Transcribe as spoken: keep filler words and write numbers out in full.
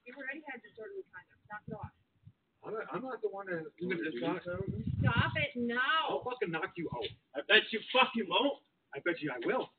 You've already had disorderly conduct. Knock it off. I'm not, I'm not the one that. It's not. Stop it now. I'll fucking knock you out. I bet you fucking won't. I bet you I will.